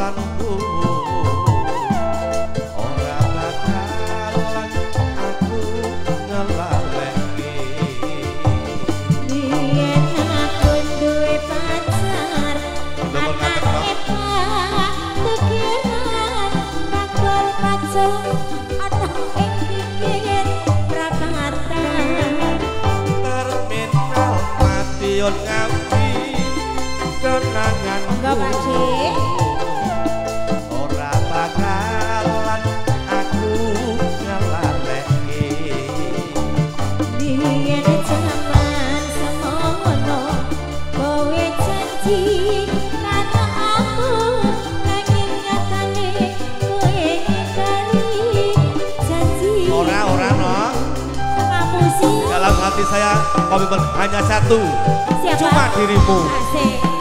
bakalanku ora bakalan aku ngelaleki biyen aku duwe pacar anake pak pikiran bakal pacul ana ing pikir prakata terminal mation ngawi kenanganku enggak Pakcik ora bakalan aku ngelaleki biyen jaman semono kowe janji karo aku nanging nyatane kowe ngingkari janji ora no kamu sih dalam hati saya komitmen hanya satu siapa cuma dirimu asik